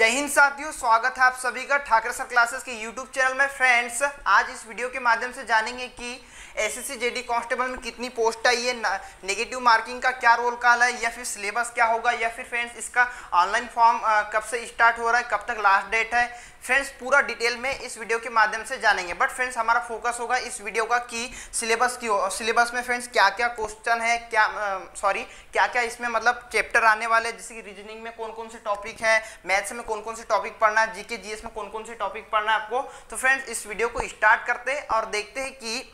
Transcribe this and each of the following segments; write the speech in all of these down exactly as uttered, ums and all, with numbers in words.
हिंद साथियों, स्वागत है आप सभी का ठाकरे सर क्लासेस के यूट्यूब चैनल में। फ्रेंड्स, आज इस वीडियो के माध्यम से जानेंगे कि एसएससी जेडी कांस्टेबल में कितनी पोस्ट आई है, नेगेटिव मार्किंग का क्या रोल काल है, या फिर सिलेबस क्या होगा, या फिर फ्रेंड्स इसका ऑनलाइन फॉर्म कब से स्टार्ट हो रहा है, कब तक लास्ट डेट है। फ्रेंड्स, पूरा डिटेल में इस वीडियो के माध्यम से जानेंगे। बट फ्रेंड्स, हमारा फोकस होगा इस वीडियो का कि सिलेबस की सिलेबस में फ्रेंड्स क्या क्या क्वेश्चन है, क्या सॉरी क्या क्या इसमें मतलब चैप्टर आने वाले, जैसे कि रीजनिंग में कौन कौन से टॉपिक है, मैथ्स में कौन कौन से टॉपिक पढ़ना है, जीके जीएस में कौन कौन से टॉपिक पढ़ना है आपको। तो फ्रेंड्स, इस वीडियो को स्टार्ट करते हैं और देखते हैं कि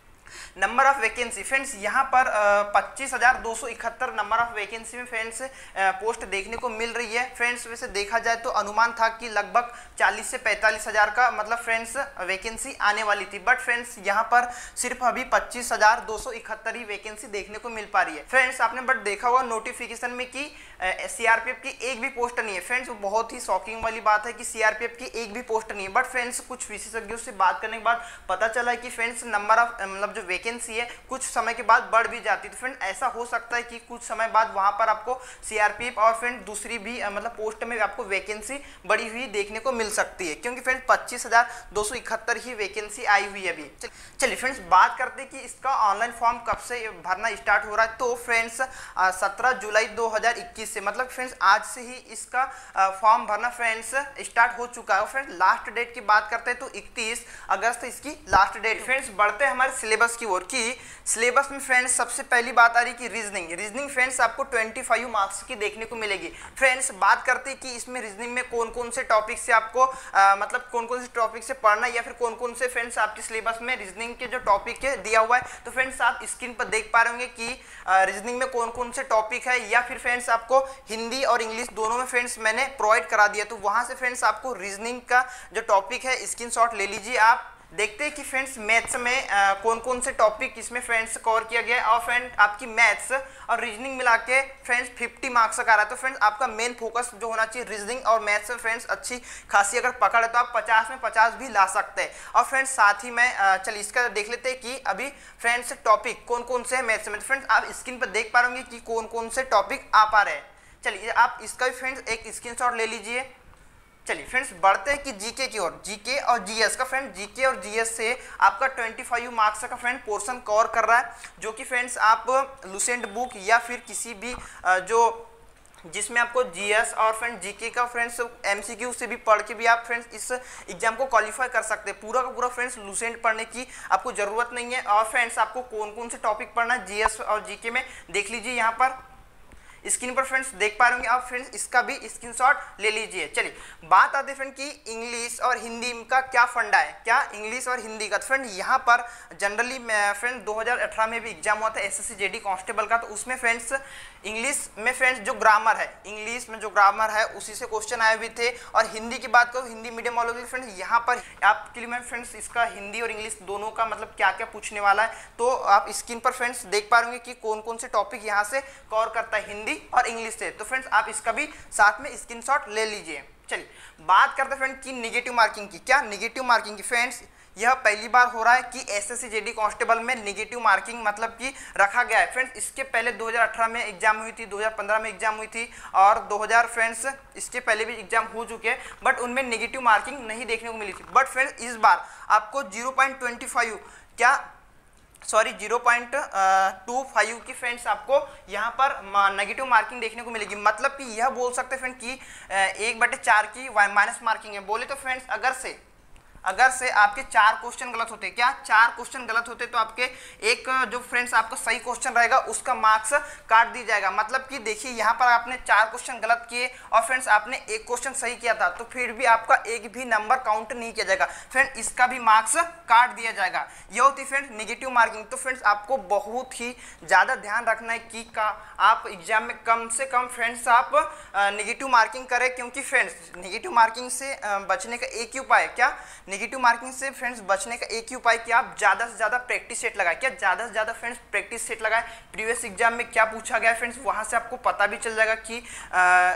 नंबर ऑफ वैकेंसी। फ्रेंड्स, यहाँ पर पच्चीस हजार दो सौ इकहत्तर नंबर ऑफ वैकेंसी में फ्रेंड्स पोस्ट देखने को मिल रही है। फ्रेंड्स, वैसे देखा जाए तो अनुमान था कि लगभग चालीस से पैंतालीस हजार का मतलब फ्रेंड्स वैकेंसी आने वाली थी। बट फ्रेंड्स, यहाँ पर सिर्फ अभी पच्चीस हजार दो सौ इकहत्तर ही वैकेंसी देखने को मिल पा रही है। फ्रेंड्स, आपने बट देखा होगा नोटिफिकेशन में कि सीआरपीएफ की एक भी पोस्ट नहीं है। फ्रेंड्स, बहुत ही शॉकिंग वाली बात है कि सीआरपीएफ की एक भी पोस्ट नहीं है। बट फ्रेंड्स, कुछ विशेषज्ञों से बात करने के बाद पता चला है कि फ्रेंड्स नंबर ऑफ मतलब जो वैकेंसी है कुछ समय के बाद बढ़ भी जाती है। तो फ्रेंड, ऐसा हो सकता है कि कुछ समय बाद वहां पर आपको सीआरपीएफ और फ्रेंड दूसरी भी मतलब पोस्ट में आपको वैकेंसी बढ़ी हुई देखने को मिल सकती है, क्योंकि फ्रेंड पच्चीस हजार दो सौ इकहत्तर ही वैकेंसी आई हुई है अभी। चलिए फ्रेंड्स, बात करते हैं कि इसका ऑनलाइन फॉर्म कब से भरना स्टार्ट हो रहा है। तो फ्रेंड्स, सत्रह जुलाई दो हजार इक्कीस से मतलब फ्रेंड्स आज से ही इसका फॉर्म भरना फ्रेंड्स स्टार्ट हो चुका है। फ्रेंड्स, लास्ट डेट की बात करते हैं तो इकतीस अगस्त इसकी लास्ट डेट। फ्रेंड्स, बढ़ते हैं हमारे सिलेबस की ओर की सिलेबस में फ्रेंड्स सबसे पहली बात आ रही कि रीजनिंग रीजनिंग फ्रेंड्स आपको पच्चीस मार्क्स की देखने को मिलेगी। फ्रेंड्स, बात करते हैं कि इसमें रीजनिंग में कौन कौन से टॉपिक से आपको आ, मतलब कौन कौन से टॉपिक से पढ़ना है, या फिर कौन कौन से फ्रेंड्स आपके सिलेबस में रीजनिंग के जो टॉपिक है दिया हुआ है। तो फ्रेंड्स, आप स्क्रीन पर देख पा रहे होंगे कि रीजनिंग में कौन कौन से टॉपिक है, या फिर फ्रेंड्स आपको हिंदी और इंग्लिश दोनों में फ्रेंड्स मैंने प्रोवाइड करा दिया। तो वहां से फ्रेंड्स आपको रीजनिंग का जो टॉपिक है स्क्रीनशॉट ले लीजिए आप। देखते हैं कि फ्रेंड्स मैथ्स में आ, कौन कौन से टॉपिक इसमें फ्रेंड्स कवर किया गया है। और फ्रेंड आपकी मैथ्स और रीजनिंग मिला के फ्रेंड्स पचास मार्क्स का आ रहा है। तो फ्रेंड्स, आपका मेन फोकस जो होना चाहिए रीजनिंग और मैथ्स में फ्रेंड्स अच्छी खासी अगर पकड़ है तो आप पचास में पचास भी ला सकते हैं। और फ्रेंड्स, साथ ही में चलिए इसका देख लेते हैं कि अभी फ्रेंड्स टॉपिक कौन कौन से है मैथ्स में। तो फ्रेंड्स, आप स्क्रीन पर देख पा रहे होंगे कि कौन कौन से टॉपिक आ पा रहे हैं। चलिए आप इसका भी फ्रेंड्स एक स्क्रीनशॉट ले लीजिए। चलिए फ्रेंड्स, बढ़ते हैं कि जीके की ओर। जीके और जीएस का फ्रेंड जीके और जीएस से आपका पच्चीस मार्क्स का फ्रेंड पोर्शन कवर कर रहा है, जो कि फ्रेंड्स आप लुसेंट बुक या फिर किसी भी जो जिसमें आपको जीएस और फ्रेंड जीके का फ्रेंड्स एमसीक्यू से भी पढ़ के भी आप फ्रेंड्स इस एग्जाम को क्वालिफाई कर सकते हैं। पूरा का पूरा फ्रेंड्स लुसेंट पढ़ने की आपको जरूरत नहीं है। और फ्रेंड्स, आपको कौन कौन से टॉपिक पढ़ना है जीएस और जीके में देख लीजिए यहाँ पर स्क्रीन पर फ्रेंड्स देख पा रहे होंगे आप। फ्रेंड्स, इसका भी स्क्रीनशॉट ले लीजिए। चलिए बात आती है फ्रेंड कि इंग्लिश और हिंदी का क्या फंडा है, क्या इंग्लिश और हिंदी का। फ्रेंड, यहाँ पर जनरली फ्रेंड दो हज़ार अठारह में भी एग्जाम हुआ था एसएससी जेडी कांस्टेबल का। तो उसमें फ्रेंड्स इंग्लिश में फ्रेंड्स जो ग्रामर है, इंग्लिश में जो ग्रामर है उसी से क्वेश्चन आए हुए थे। और हिंदी की बात करूँ, हिंदी मीडियम वालों के लिए फ्रेंड्स यहाँ पर आपके लिए मैं फ्रेंड्स इसका हिंदी और इंग्लिश दोनों का मतलब क्या क्या पूछने वाला है। तो आप स्क्रीन पर फ्रेंड्स देख पा रहे होंगे कि कौन कौन से टॉपिक यहाँ से कवर करता है हिंदी और इंग्लिश से। तो फ्रेंड्स, आप इसका भी साथ में स्क्रीनशॉट ले लीजिए। चलिए बात करते हैं फ्रेंड की निगेटिव मार्किंग की। क्या निगेटिव मार्किंग की फ्रेंड्स, यह पहली बार हो रहा है कि एसएससी जेडी कांस्टेबल में नेगेटिव मार्किंग मतलब कि रखा गया है। फ्रेंड्स, इसके पहले दो हज़ार अठारह में एग्जाम हुई थी, दो हज़ार पंद्रह में एग्जाम हुई थी, और दो हज़ार फ्रेंड्स इसके पहले भी एग्जाम हो चुके हैं, बट उनमें नेगेटिव मार्किंग नहीं देखने को मिली थी। बट फ्रेंड्स, इस बार आपको जीरो पॉइंट टू फाइव क्या sorry zero point two five की फ्रेंड्स आपको यहाँ पर नेगेटिव मार्किंग देखने को मिलेगी। मतलब कि यह बोल सकते हैं फ्रेंड कि एक बटे चार की माइनस मार्किंग है। बोले तो फ्रेंड्स, अगर से अगर से आपके चार क्वेश्चन गलत होते, क्या चार क्वेश्चन गलत होते, तो आपके एक जो फ्रेंड्स आपका सही क्वेश्चन रहेगा उसका मार्क्स काट दिया जाएगा। मतलब कि देखिए यहाँ पर आपने चार क्वेश्चन गलत किए और फ्रेंड्स आपने एक क्वेश्चन सही किया था, तो फिर भी आपका एक भी नंबर काउंट नहीं किया जाएगा। फ्रेंड, इसका भी मार्क्स काट दिया जाएगा। यह होती फ्रेंड्स नेगेटिव मार्किंग। तो फ्रेंड्स, आपको बहुत ही ज़्यादा ध्यान रखना है कि का आप एग्जाम में कम से कम फ्रेंड्स आप नेगेटिव मार्किंग करें, क्योंकि फ्रेंड्स नेगेटिव मार्किंग से बचने का एक ही उपाय है। क्या नेगेटिव मार्किंग से फ्रेंड्स बचने का एक ही उपाय कि आप ज़्यादा से ज़्यादा प्रैक्टिस सेट लगाएं। क्या ज़्यादा से ज़्यादा फ्रेंड्स प्रैक्टिस सेट लगाएं। प्रीवियस एग्जाम में क्या पूछा गया फ्रेंड्स, वहाँ से आपको पता भी चल जाएगा कि आ,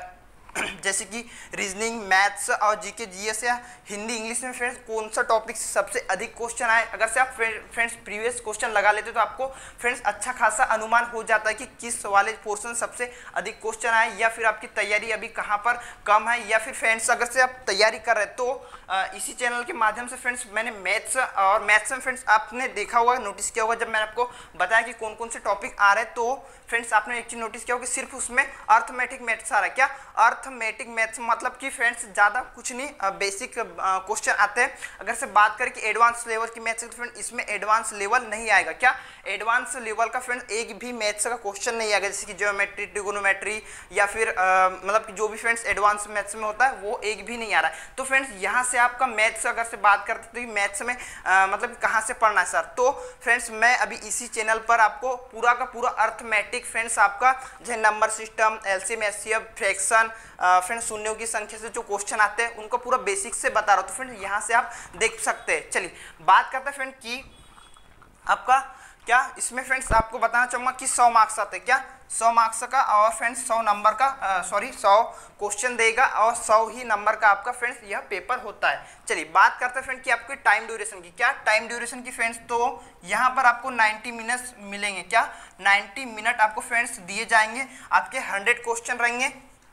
जैसे कि रीजनिंग, मैथ्स और जीके जीएस या हिंदी इंग्लिश में फ्रेंड्स कौन सा टॉपिक से सबसे अधिक क्वेश्चन आए। अगर से आप फ्रेंड्स प्रीवियस क्वेश्चन लगा लेते तो आपको फ्रेंड्स अच्छा खासा अनुमान हो जाता है कि किस वाले पोर्शन सबसे अधिक क्वेश्चन आए, या फिर आपकी तैयारी अभी कहाँ पर कम है। या फिर फ्रेंड्स अगर से आप तैयारी कर रहे हैं तो आ, इसी चैनल के माध्यम से फ्रेंड्स मैंने मैथ्स और मैथ्स में फ्रेंड्स आपने देखा होगा, नोटिस किया होगा जब मैंने आपको बताया कि कौन कौन से टॉपिक आ रहे हैं, तो फ्रेंड्स आपने एक चीज नोटिस किया होगा कि सिर्फ उसमें अर्थमेटिक मैथ्स आ रहा है। क्या अर्थमेटिक मैथ्स मतलब कि फ्रेंड्स ज़्यादा कुछ नहीं, बेसिक क्वेश्चन आते हैं। अगर से बात करें कि एडवांस लेवल की मैथ्स तो फ्रेंड इसमें एडवांस लेवल नहीं आएगा। क्या एडवांस लेवल का फ्रेंड्स एक भी मैथ्स का क्वेश्चन नहीं आएगा, जैसे कि ज्योमेट्री, ट्रिगोनोमेट्री या फिर आ, मतलब कि जो भी फ्रेंड्स एडवांस मैथ्स में होता है वो एक भी नहीं आ रहा है। तो फ्रेंड्स यहाँ से आपका मैथ्स अगर से बात करते तो मैथ्स में आ, मतलब कहाँ से पढ़ना है सर, तो फ्रेंड्स मैं अभी इसी चैनल पर आपको पूरा का पूरा अर्थमेटिक फ्रेंड्स आपका जो number system, LCM, HCF, fraction, friends शून्यों की संख्या से जो क्वेश्चन आते हैं उनको पूरा बेसिक से बता रहा हूँ। तो फ्रेंड्स यहाँ से आप देख सकते हैं। चलिए बात करते हैं फ्रेंड की आपका क्या इसमें फ्रेंड्स आपको बताना चाहूँगा कि सौ मार्क्स आते हैं। क्या सौ मार्क्स का और फ्रेंड्स सौ नंबर का सॉरी सौ क्वेश्चन देगा और सौ ही नंबर का आपका फ्रेंड्स यह पेपर होता है। चलिए बात करते हैं फ्रेंड कि आपकी टाइम ड्यूरेशन की। क्या टाइम ड्यूरेशन की फ्रेंड्स, तो यहाँ पर आपको नब्बे मिनट्स मिलेंगे। क्या नब्बे मिनट आपको फ्रेंड्स दिए जाएंगे, आपके सौ क्वेश्चन रहेंगे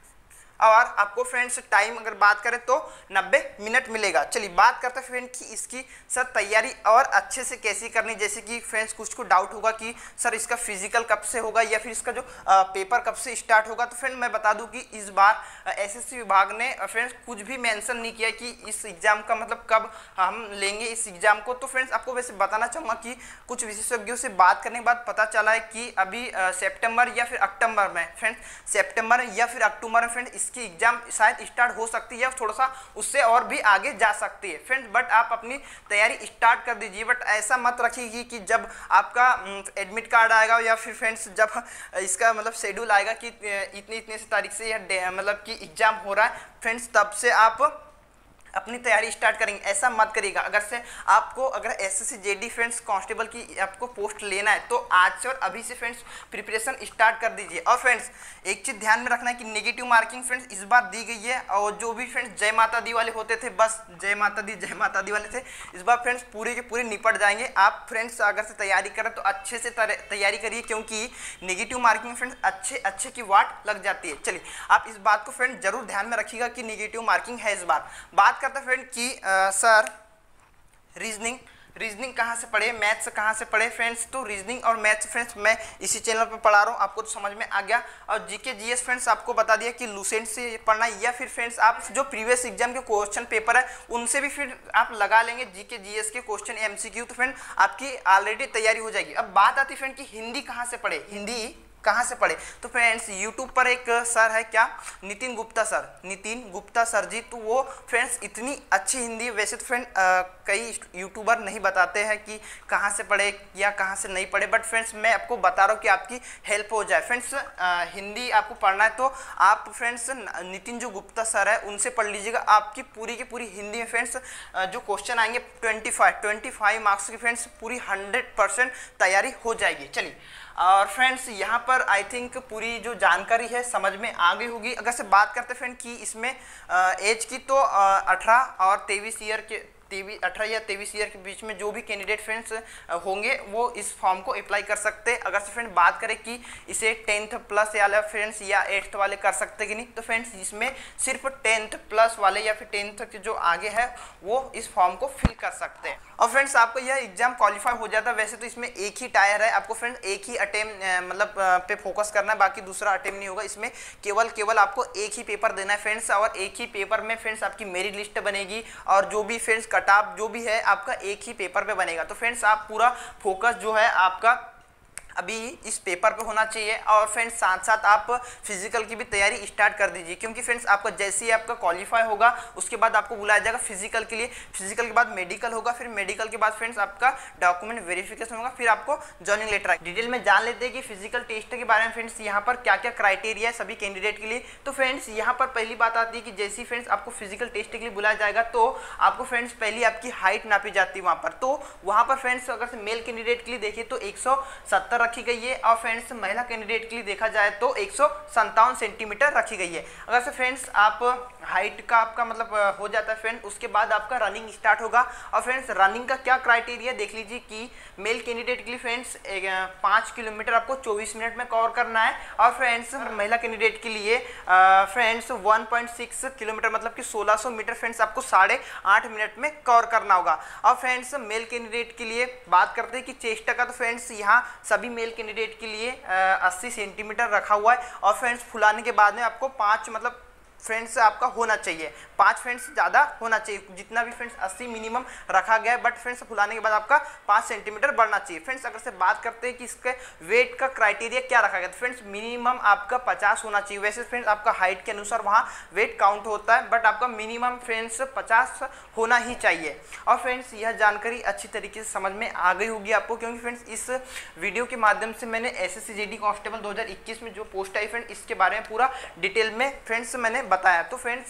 और आपको फ्रेंड्स टाइम अगर बात करें तो नब्बे मिनट मिलेगा। चलिए बात करते हैं फ्रेंड कि इसकी सर तैयारी और अच्छे से कैसी करनी। जैसे कि फ्रेंड्स कुछ को डाउट होगा कि सर इसका फिजिकल कब से होगा या फिर इसका जो आ, पेपर कब से स्टार्ट होगा, तो फ्रेंड मैं बता दूं कि इस बार एसएससी विभाग ने फ्रेंड्स कुछ भी मेंशन नहीं किया कि इस एग्जाम का मतलब कब हम लेंगे इस एग्जाम को। तो फ्रेंड्स आपको वैसे बताना चाहूँगा कि कुछ विशेषज्ञों से बात करने के बाद पता चला है कि अभी सेप्टेम्बर या फिर अक्टूबर में फ्रेंड्स सेप्टेम्बर या फिर अक्टूबर में फ्रेंड इसकी एग्जाम शायद स्टार्ट हो सकती है, थोड़ा सा उससे और भी आगे जा सकती है फ्रेंड्स। बट आप अपनी तैयारी स्टार्ट कर दीजिए, बट ऐसा मत रखिए कि जब आपका एडमिट कार्ड आएगा या फिर फ्रेंड्स जब इसका मतलब शेड्यूल आएगा कि इतनी इतने से तारीख से यह मतलब कि एग्जाम हो रहा है फ्रेंड्स तब से आप अपनी तैयारी स्टार्ट करेंगे, ऐसा मत करिएगा। अगर से आपको अगर एसएससी जेडी फ्रेंड्स कांस्टेबल की आपको पोस्ट लेना है तो आज से और अभी से फ्रेंड्स प्रिपरेशन स्टार्ट कर दीजिए। और फ्रेंड्स एक चीज़ ध्यान में रखना है कि नेगेटिव मार्किंग फ्रेंड्स इस बार दी गई है, और जो भी फ्रेंड्स जय माता दी वाले होते थे, बस जय माता दी जय माता दी वाले थे, इस बार फ्रेंड्स पूरे के पूरे निपट जाएंगे। आप फ्रेंड्स अगर से तैयारी करें तो अच्छे से तैयारी करिए, क्योंकि नेगेटिव मार्किंग फ्रेंड्स अच्छे अच्छे की वाट लग जाती है। चलिए आप इस बात को फ्रेंड्स जरूर ध्यान में रखिएगा कि नेगेटिव मार्किंग है इस बार। बात करते हैं फ्रेंड कि आ, सर रीजनिंग रीजनिंग कहाँ से पढ़े, मैथ्स कहाँ से पढ़े फ्रेंड्स, तो रीजनिंग और मैथ्स फ्रेंड्स मैं इसी चैनल पर पढ़ा रहा हूँ, आपको तो समझ में आ गया। और जीके जीएस फ्रेंड्स आपको बता दिया कि लूसेंट से पढ़ना, या फिर फ्रेंड्स आप जो प्रीवियस एग्जाम के क्वेश्चन पेपर है उनसे भी फिर आप लगा लेंगे जीके जीएस के क्वेश्चन एमसीक्यू, तो फ्रेंड आपकी ऑलरेडी तैयारी हो जाएगी। अब बात आती है फ्रेंड कि हिंदी कहाँ से पढ़े, हिंदी कहाँ से पढ़े, तो फ्रेंड्स यूट्यूब पर एक सर है, क्या नितिन गुप्ता सर, नितिन गुप्ता सर जी, तो वो फ्रेंड्स इतनी अच्छी हिंदी, वैसे तो फ्रेंड कई यूट्यूबर नहीं बताते हैं कि कहाँ से पढ़े या कहाँ से नहीं पढ़े, बट फ्रेंड्स मैं आपको बता रहा हूँ कि आपकी हेल्प हो जाए। फ्रेंड्स हिंदी आपको पढ़ना है तो आप फ्रेंड्स नितिन जो गुप्ता सर है उनसे पढ़ लीजिएगा, आपकी पूरी की पूरी हिंदी में फ्रेंड्स जो क्वेश्चन आएंगे twenty five twenty five marks की फ्रेंड्स पूरी हंड्रेड परसेंट तैयारी हो जाएगी। चलिए और फ्रेंड्स यहाँ पर आई थिंक पूरी जो जानकारी है समझ में आ गई होगी। अगर से बात करते हैं फ्रेंड कि इसमें एज की, तो अठारह और तेईस ईयर के तेईस अठारह या तेईस ईयर के बीच में जो भी कैंडिडेट फ्रेंड्स होंगे वो इस फॉर्म को अप्लाई कर सकते हैं। अगर से फ्रेंड बात करें कि इसे टेंथ प्लस या फ्रेंड्स या एट्थ वाले कर सकते कि नहीं, तो फ्रेंड्स इसमें सिर्फ टेंथ प्लस वाले या फिर टेंथ के जो आगे है वो इस फॉर्म को फिल कर सकते हैं। और फ्रेंड्स आपको यह एग्जाम क्वालिफाई हो जाता है। वैसे तो इसमें एक ही टायर है, आपको फ्रेंड एक ही अटेम्प्ट मतलब पे फोकस करना है, बाकी दूसरा अटेम्प्ट नहीं होगा। इसमें केवल केवल आपको एक ही पेपर देना है फ्रेंड्स, और एक ही पेपर में फ्रेंड्स आपकी मेरिट लिस्ट बनेगी, और जो भी फ्रेंड्स कटऑफ जो भी है आपका एक ही पेपर पे बनेगा। तो फ्रेंड्स आप पूरा फोकस जो है आपका अभी इस पेपर पे होना चाहिए। और फ्रेंड्स साथ साथ आप फिजिकल की भी तैयारी स्टार्ट कर दीजिए, क्योंकि फ्रेंड्स आपका जैसे ही आपका क्वालिफाई होगा उसके बाद आपको बुलाया जाएगा फिजिकल के लिए, फिजिकल के बाद मेडिकल होगा, फिर मेडिकल के बाद फ्रेंड्स आपका डॉक्यूमेंट वेरिफिकेशन होगा, फिर आपको जॉइनिंग लेटर आएगा। डिटेल में जान लेते हैं कि फिजिकल टेस्ट के बारे में फ्रेंड्स यहाँ पर क्या क्या क्राइटेरिया है सभी कैंडिडेट के लिए। तो फ्रेंड्स यहाँ पर पहली बात आती है कि जैसे ही फ्रेंड्स आपको फिजिकल टेस्ट के लिए बुलाया जाएगा तो आपको फ्रेंड्स पहली आपकी हाइट नापी जाती है वहाँ पर। तो वहाँ पर फ्रेंड्स अगर से मेल कैंडिडेट के लिए देखिए तो एक सौ सत्तर रखी गई है और फ्रेंड्स महिला कैंडिडेट के लिए देखा जाए तो एक सौ संतावन सेंटीमीटर रखी गई है। अगर से फ्रेंड्स आप हाइट का आपका मतलब हो जाता है फ्रेंड, उसके बाद आपका रनिंग स्टार्ट होगा। और फ्रेंड्स रनिंग का क्या क्राइटेरिया देख लीजिए कि मेल कैंडिडेट के लिए फ्रेंड्स पाँच किलोमीटर आपको चौबीस मिनट में कवर करना है और फ्रेंड्स महिला कैंडिडेट के लिए friends one point six kilometre मतलब कि सोलह सौ मीटर फ्रेंड्स आपको साढ़े आठ मिनट में कवर करना होगा। और फ्रेंड्स मेल कैंडिडेट के लिए बात करते हैं कि चेस्ट का, तो फ्रेंड्स यहाँ सभी मेल कैंडिडेट के लिए अस्सी सेंटीमीटर रखा हुआ है और फ्रेंड्स फुलाने के बाद में आपको पाँच मतलब फ्रेंड्स आपका होना चाहिए, पाँच फ्रेंड्स ज़्यादा होना चाहिए, जितना भी फ्रेंड्स अस्सी मिनिमम रखा गया है, बट फ्रेंड्स फुलाने के बाद आपका पाँच सेंटीमीटर बढ़ना चाहिए। फ्रेंड्स अगर से बात करते हैं कि इसके वेट का क्राइटेरिया क्या रखा गया, तो फ्रेंड्स मिनिमम आपका पचास होना चाहिए। वैसे फ्रेंड्स आपका हाइट के अनुसार वहाँ वेट काउंट होता है, बट आपका मिनिमम फ्रेंड्स पचास होना ही चाहिए। और फ्रेंड्स यह जानकारी अच्छी तरीके से समझ में आ गई होगी आपको, क्योंकि फ्रेंड्स इस वीडियो के माध्यम से मैंने S S C G D constable दो हज़ार इक्कीस में जो पोस्ट आई फ्रेंड इसके बारे में पूरा डिटेल में फ्रेंड्स मैंने बताया। तो फ्रेंड्स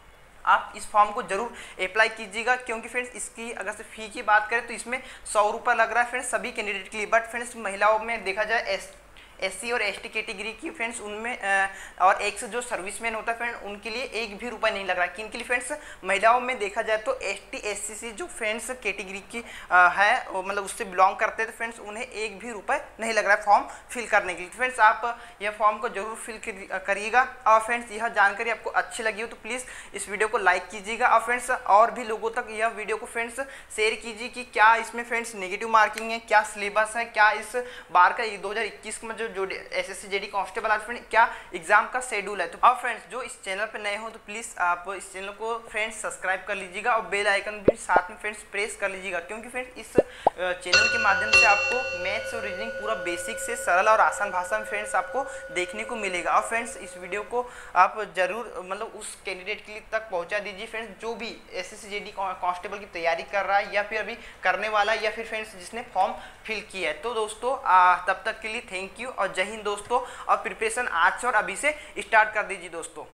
आप इस फॉर्म को जरूर अप्लाई कीजिएगा, क्योंकि फ्रेंड्स इसकी अगर से फी की बात करें तो इसमें सौ रुपये लग रहा है फ्रेंड्स सभी कैंडिडेट के लिए। बट फ्रेंड्स महिलाओं में देखा जाए एस एससी और एसटी कैटेगरी की फ्रेंड्स उनमें आ, और एक्स जो सर्विसमैन होता है फ्रेंड उनके लिए एक भी रुपया नहीं लग रहा है। किन के लिए फ्रेंड्स, महिलाओं में देखा जाए तो एसटी एससी सी जो फ्रेंड्स कैटेगरी की आ, है मतलब उससे बिलोंग करते हैं, तो फ्रेंड्स उन्हें एक भी रुपये नहीं लग रहा है फॉर्म फिल करने के लिए। फ्रेंड्स आप यह फॉर्म को जरूर फिल करिएगा। और फ्रेंड्स यह जानकारी आपको अच्छी लगी हो तो प्लीज़ इस वीडियो को लाइक कीजिएगा और फ्रेंड्स और भी लोगों तक यह वीडियो को फ्रेंड्स शेयर कीजिए कि क्या इसमें फ्रेंड्स नेगेटिव मार्किंग है, क्या सिलेबस है, क्या इस बार का दो हज़ार इक्कीस में जो जो S S C G D constable आज फ्रेंड क्या एग्जाम का शेड्यूल है। तो अब फ्रेंड्स जो इस चैनल पर नए हो तो प्लीज़ आप इस चैनल को फ्रेंड्स सब्सक्राइब कर लीजिएगा और बेल आइकन भी साथ में फ्रेंड्स प्रेस कर लीजिएगा, क्योंकि फ्रेंड्स इस चैनल के माध्यम से आपको मैथ्स और रीजनिंग पूरा बेसिक से सरल और आसान भाषा में फ्रेंड्स आपको देखने को मिलेगा। और फ्रेंड्स इस वीडियो को आप जरूर मतलब उस कैंडिडेट के लिए तक पहुँचा दीजिए फ्रेंड्स जो भी S S C G D constable की तैयारी कर रहा है या फिर अभी करने वाला है या फिर फ्रेंड्स जिसने फॉर्म फिल किया है। तो दोस्तों आ, तब तक के लिए थैंक यू और जय हिंद दोस्तों। और प्रिपरेशन आज से और अभी से स्टार्ट कर दीजिए दोस्तों।